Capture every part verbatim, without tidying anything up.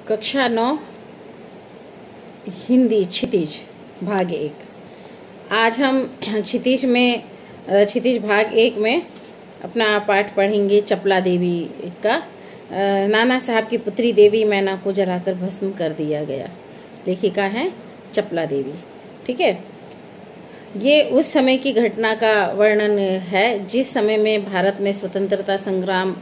कक्षा नौ हिंदी क्षितिज भाग एक। आज हम क्षितिज में क्षितिज भाग एक में अपना पाठ पढ़ेंगे चपला देवी का। नाना साहब की पुत्री देवी मैना को जलाकर भस्म कर दिया गया। लेखिका है चपला देवी। ठीक है, ये उस समय की घटना का वर्णन है जिस समय में भारत में स्वतंत्रता संग्राम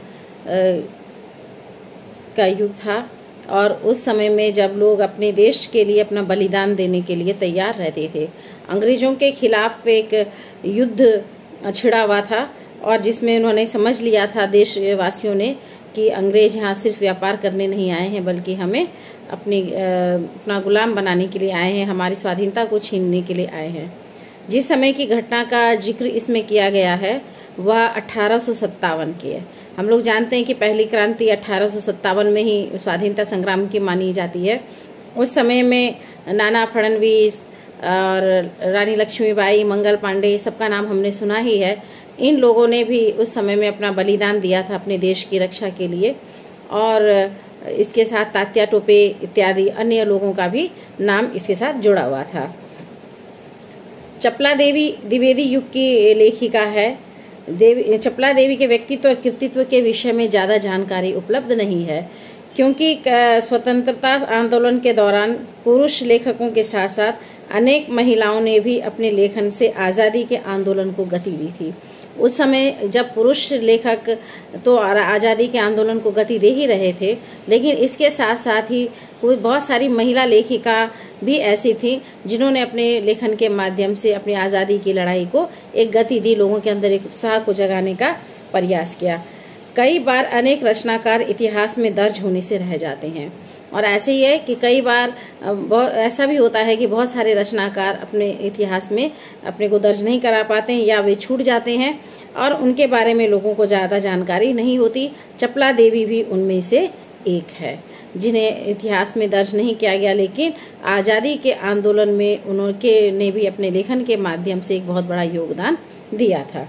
का युग था और उस समय में जब लोग अपने देश के लिए अपना बलिदान देने के लिए तैयार रहते थे। अंग्रेजों के खिलाफ एक युद्ध छिड़ा हुआ था और जिसमें उन्होंने समझ लिया था देशवासियों ने कि अंग्रेज यहाँ सिर्फ व्यापार करने नहीं आए हैं बल्कि हमें अपनी अपना गुलाम बनाने के लिए आए हैं, हमारी स्वाधीनता को छीनने के लिए आए हैं। जिस समय की घटना का जिक्र इसमें किया गया है वह अठारह सौ सत्तावन की है। हम लोग जानते हैं कि पहली क्रांति अठारह सौ सत्तावन में ही स्वाधीनता संग्राम की मानी जाती है। उस समय में नाना फडणवीस और रानी लक्ष्मीबाई, मंगल पांडे, सबका नाम हमने सुना ही है। इन लोगों ने भी उस समय में अपना बलिदान दिया था अपने देश की रक्षा के लिए और इसके साथ तात्या टोपे इत्यादि अन्य लोगों का भी नाम इसके साथ जुड़ा हुआ था। चपला देवी द्विवेदी युग की लेखिका है। देवी चपला देवी के व्यक्तित्व और कृतित्व के विषय में ज़्यादा जानकारी उपलब्ध नहीं है क्योंकि स्वतंत्रता आंदोलन के दौरान पुरुष लेखकों के साथ साथ अनेक महिलाओं ने भी अपने लेखन से आज़ादी के आंदोलन को गति दी थी। उस समय जब पुरुष लेखक तो आज़ादी के आंदोलन को गति दे ही रहे थे, लेकिन इसके साथ साथ ही कोई बहुत सारी महिला लेखिका भी ऐसी थी जिन्होंने अपने लेखन के माध्यम से अपनी आज़ादी की लड़ाई को एक गति दी, लोगों के अंदर एक उत्साह को जगाने का प्रयास किया। कई बार अनेक रचनाकार इतिहास में दर्ज होने से रह जाते हैं और ऐसे ही है कि कई बार बहुत ऐसा भी होता है कि बहुत सारे रचनाकार अपने इतिहास में अपने को दर्ज नहीं करा पाते हैं या वे छूट जाते हैं और उनके बारे में लोगों को ज़्यादा जानकारी नहीं होती। चपला देवी भी उनमें से एक है जिन्हें इतिहास में दर्ज नहीं किया गया, लेकिन आज़ादी के आंदोलन में उनके ने भी अपने लेखन के माध्यम से एक बहुत बड़ा योगदान दिया था।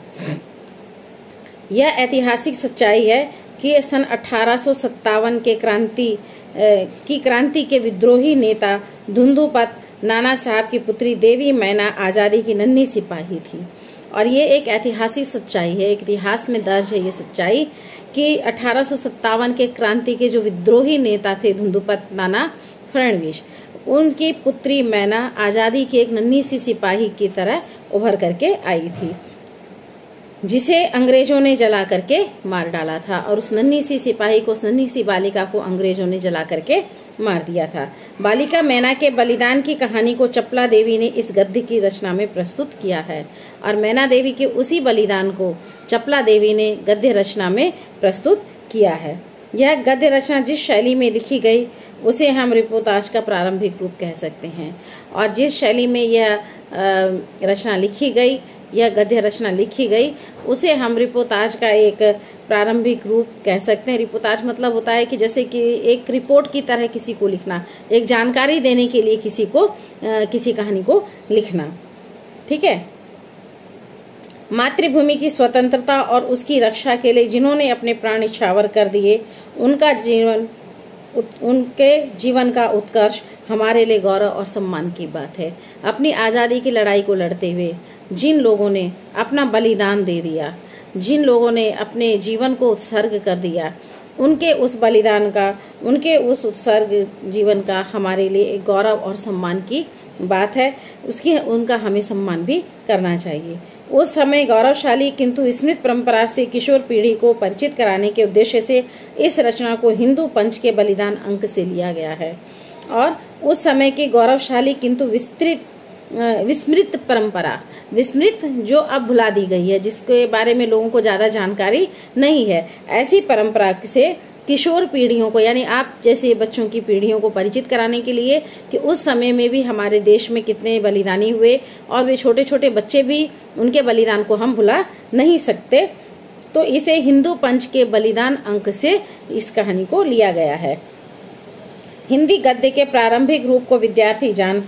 यह ऐतिहासिक सच्चाई है कि सन अठारह सौ सत्तावन के क्रांति की क्रांति के विद्रोही नेता धुंधुपत नाना साहब की पुत्री देवी मैना आज़ादी की नन्ही सिपाही थी और ये एक ऐतिहासिक सच्चाई है, एक इतिहास में दर्ज है ये सच्चाई कि अठारह सौ सत्तावन के क्रांति के जो विद्रोही नेता थे धुंधुपत नाना फडणवीस, उनकी पुत्री मैना आज़ादी की एक नन्ही सी सिपाही की तरह उभर करके आई थी जिसे अंग्रेजों ने जला करके मार डाला था और उस नन्ही सी सिपाही को, उस नन्ही सी बालिका को अंग्रेजों ने जला करके मार दिया था। बालिका मैना के बलिदान की कहानी को चपला देवी ने इस गद्य की रचना में प्रस्तुत किया है और मैना देवी के उसी बलिदान को चपला देवी ने गद्य रचना में प्रस्तुत किया है। यह गद्य रचना जिस शैली में लिखी गई उसे हम रिपोर्टाज का प्रारंभिक रूप कह सकते हैं और जिस शैली में यह रचना लिखी गई, यह गद्य रचना लिखी गई, उसे हम रिपोर्टाज का एक प्रारंभिक रूप कह सकते हैं। रिपोर्टाज मतलब होता है कि जैसे कि एक रिपोर्ट की तरह किसी को लिखना, एक जानकारी देने के लिए किसी को किसी कहानी को लिखना। ठीक है, मातृभूमि की स्वतंत्रता और उसकी रक्षा के लिए जिन्होंने अपने प्राण न्यौछावर कर दिए, उनका जीवन उनके जीवन का उत्कर्ष हमारे लिए गौरव और सम्मान की बात है। अपनी आज़ादी की लड़ाई को लड़ते हुए जिन लोगों ने अपना बलिदान दे दिया, जिन लोगों ने अपने जीवन को उत्सर्ग कर दिया, उनके उस बलिदान का, उनके उस उत्सर्ग जीवन का हमारे लिए एक गौरव और सम्मान की बात है। उसकी उनका हमें सम्मान भी करना चाहिए। उस समय गौरवशाली किंतु स्मृत परंपरा से किशोर पीढ़ी को परिचित कराने के उद्देश्य से इस रचना को हिंदू पंच के बलिदान अंक से लिया गया है और उस समय की गौरवशाली किंतु विस्तृत विस्मृत परंपरा, विस्मृत जो अब भुला दी गई है, जिसके बारे में लोगों को ज्यादा जानकारी नहीं है, ऐसी परंपरा से किशोर पीढ़ियों को, यानी आप जैसे बच्चों की पीढ़ियों को परिचित कराने के लिए कि उस समय में भी हमारे देश में कितने बलिदानी हुए और वे छोटे छोटे बच्चे भी, उनके बलिदान को हम भुला नहीं सकते। तो इसे हिंदू पंच के बलिदान अंक से इस कहानी को लिया गया है। हिंदी गद्य के प्रारंभिक रूप को विद्यार्थी जान पाएं,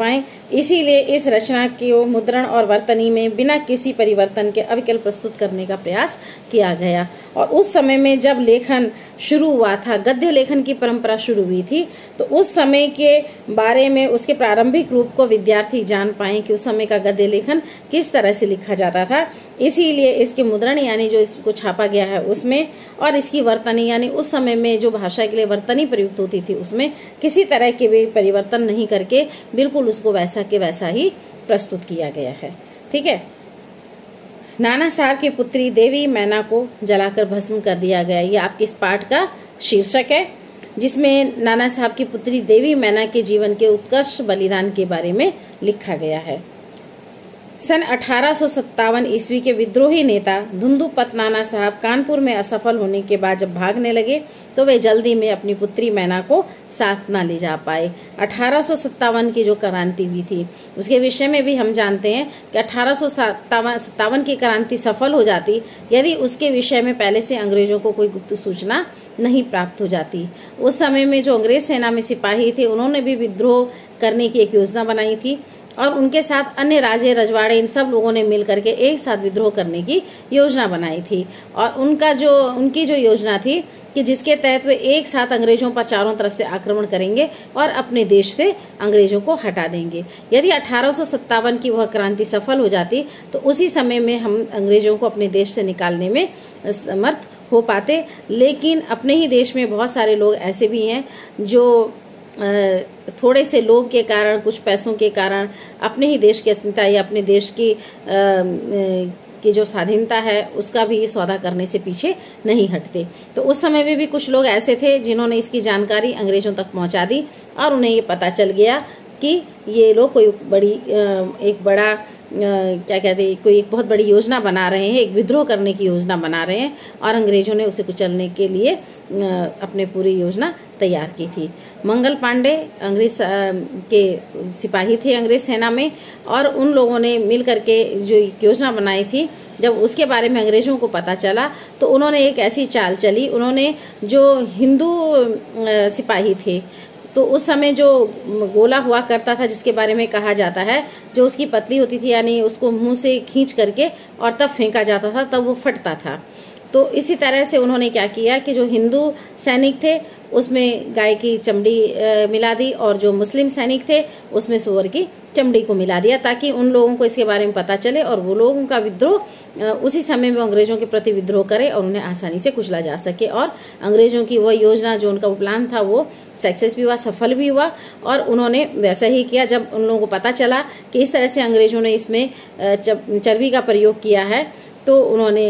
इसीलिए इस रचना को मुद्रण और वर्तनी में बिना किसी परिवर्तन के अविकल प्रस्तुत करने का प्रयास किया गया। और उस समय में जब लेखन शुरू हुआ था, गद्य लेखन की परंपरा शुरू हुई थी, तो उस समय के बारे में उसके प्रारंभिक रूप को विद्यार्थी जान पाए कि उस समय का गद्य लेखन किस तरह से लिखा जाता था। इसीलिए इसके मुद्रण यानी जो इसको छापा गया है उसमें, और इसकी वर्तनी यानी उस समय में जो भाषा के लिए वर्तनी प्रयुक्त होती थी उसमें किसी तरह के भी परिवर्तन नहीं करके बिल्कुल उसको वैसा के वैसा ही प्रस्तुत किया गया है। ठीक है। नाना साहब की पुत्री देवी मैना को जलाकर भस्म कर दिया गया। ये आपके इस पाठ का शीर्षक है, जिसमें नाना साहब की पुत्री देवी मैना के जीवन के उत्कर्ष बलिदान के बारे में लिखा गया है। सन अठारह सौ सत्तावन ईस्वी के विद्रोही नेता धुंधुपत नाना साहब कानपुर में असफल होने के बाद जब भागने लगे तो वे जल्दी में अपनी पुत्री मैना को साथ न ले जा पाए। अठारह सौ सत्तावन की जो क्रांति हुई थी उसके विषय में भी हम जानते हैं कि अठारह सौ सत्तावन की क्रांति सफल हो जाती यदि उसके विषय में पहले से अंग्रेजों को कोई गुप्त सूचना नहीं प्राप्त हो जाती। उस समय में जो अंग्रेज सेना में सिपाही थे उन्होंने भी विद्रोह करने की एक योजना बनाई थी और उनके साथ अन्य राजे रजवाड़े इन सब लोगों ने मिल करके एक साथ विद्रोह करने की योजना बनाई थी। और उनका जो उनकी जो योजना थी कि जिसके तहत वे एक साथ अंग्रेजों पर चारों तरफ से आक्रमण करेंगे और अपने देश से अंग्रेजों को हटा देंगे। यदि अठारह सौ सत्तावन की वह क्रांति सफल हो जाती तो उसी समय में हम अंग्रेजों को अपने देश से निकालने में समर्थ हो पाते। लेकिन अपने ही देश में बहुत सारे लोग ऐसे भी हैं जो थोड़े से लोभ के कारण, कुछ पैसों के कारण अपने ही देश की अस्मिता या अपने देश की की जो स्वाधीनता है उसका भी सौदा करने से पीछे नहीं हटते। तो उस समय में भी कुछ लोग ऐसे थे जिन्होंने इसकी जानकारी अंग्रेजों तक पहुंचा दी और उन्हें ये पता चल गया कि ये लोग कोई बड़ी एक बड़ा क्या कहते हैं कोई एक बहुत बड़ी योजना बना रहे हैं, एक विद्रोह करने की योजना बना रहे हैं और अंग्रेजों ने उसे कुचलने के लिए अपने पूरी योजना तैयार की थी। मंगल पांडे अंग्रेज के सिपाही थे अंग्रेज सेना में और उन लोगों ने मिल करके जो योजना बनाई थी, जब उसके बारे में अंग्रेजों को पता चला तो उन्होंने एक ऐसी चाल चली। उन्होंने जो हिंदू सिपाही थे तो उस समय जो गोला हुआ करता था जिसके बारे में कहा जाता है, जो उसकी पतली होती थी यानी उसको मुंह से खींच करके और तब फेंका जाता था तब वो फटता था। तो इसी तरह से उन्होंने क्या किया कि जो हिंदू सैनिक थे उसमें गाय की चमड़ी मिला दी और जो मुस्लिम सैनिक थे उसमें सूअर की चमड़ी को मिला दिया ताकि उन लोगों को इसके बारे में पता चले और वो लोगों का विद्रोह उसी समय में अंग्रेजों के प्रति विद्रोह करे और उन्हें आसानी से कुचला जा सके। और अंग्रेजों की वह योजना जो उनका प्लान था वो सक्सेस भी हुआ, सफल भी हुआ और उन्होंने वैसा ही किया। जब उन लोगों को पता चला कि इस तरह से अंग्रेजों ने इसमें चर्बी का प्रयोग किया है तो उन्होंने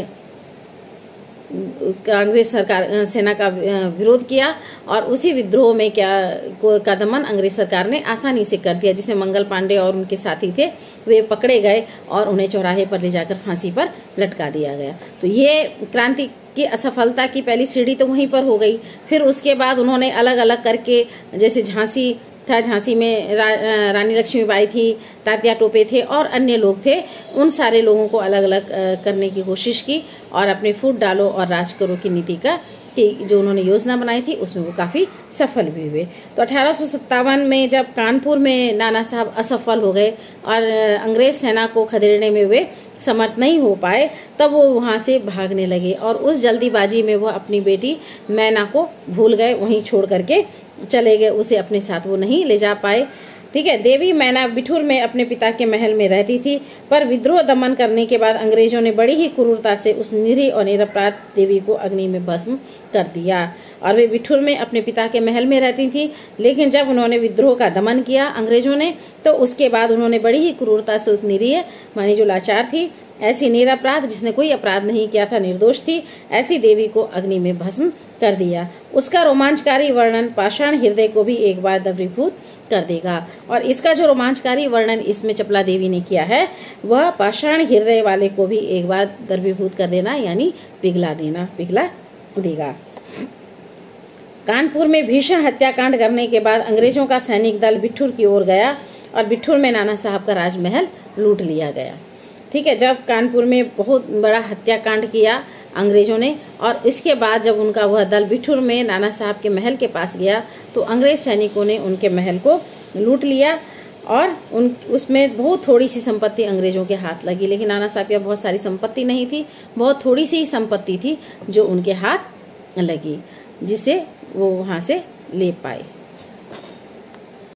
अंग्रेज सरकार सेना का विरोध किया और उसी विद्रोह में क्या का दमन अंग्रेज सरकार ने आसानी से कर दिया, जिसमें मंगल पांडे और उनके साथी थे वे पकड़े गए और उन्हें चौराहे पर ले जाकर फांसी पर लटका दिया गया। तो ये क्रांति की असफलता की पहली सीढ़ी तो वहीं पर हो गई। फिर उसके बाद उन्होंने अलग अलग करके, जैसे झांसी था, झांसी में रा, रानी लक्ष्मीबाई थी, तात्या टोपे थे और अन्य लोग थे, उन सारे लोगों को अलग अलग करने की कोशिश की और अपने फूट डालो और राज करो की नीति का कि जो उन्होंने योजना बनाई थी उसमें वो काफ़ी सफल भी हुए। तो अठारह सौ सत्तावन में जब कानपुर में नाना साहब असफल हो गए और अंग्रेज सेना को खदेड़ने में वे समर्थ नहीं हो पाए तब वो वहाँ से भागने लगे और उस जल्दीबाजी में वो अपनी बेटी मैना को भूल गए, वहीं छोड़ करके चले गए, उसे अपने साथ वो नहीं ले जा पाए। ठीक है। देवी मैना बिठूर में अपने पिता के महल में रहती थी, पर विद्रोह दमन करने के बाद अंग्रेजों ने बड़ी ही क्रूरता से उस निरीह और निरपराध देवी को अग्नि में भस्म कर दिया। और वे बिठूर में अपने पिता के महल में रहती थी, लेकिन जब उन्होंने विद्रोह का दमन किया अंग्रेजों ने तो उसके बाद उन्होंने बड़ी ही क्रूरता से उस निरीह मानी जो लाचार थी, ऐसी निरपराध जिसने कोई अपराध नहीं किया था, निर्दोष थी, ऐसी देवी को अग्नि में भस्म कर दिया। उसका रोमांचकारी वर्णन पाषाण हृदय को भी एक बार द्रवीभूत कर देगा। और इसका जो रोमांचकारी वर्णन इसमें चपला देवी ने किया है वह पाषाण हृदय वाले को भी एक बार द्रवीभूत कर देना यानी पिघला देना, पिघला देगा। कानपुर में भीषण हत्याकांड करने के बाद अंग्रेजों का सैनिक दल बिठूर की ओर गया और बिठूर में नाना साहब का राजमहल लूट लिया गया। ठीक है। जब कानपुर में बहुत बड़ा हत्याकांड किया अंग्रेजों ने और इसके बाद जब उनका वह दल बिठूर में नाना साहब के महल के पास गया तो अंग्रेज सैनिकों ने उनके महल को लूट लिया और उन उसमें बहुत थोड़ी सी संपत्ति अंग्रेज़ों के हाथ लगी, लेकिन नाना साहब के बहुत सारी संपत्ति नहीं थी, बहुत थोड़ी सी ही संपत्ति थी जो उनके हाथ लगी, जिसे वो वहाँ से ले पाए।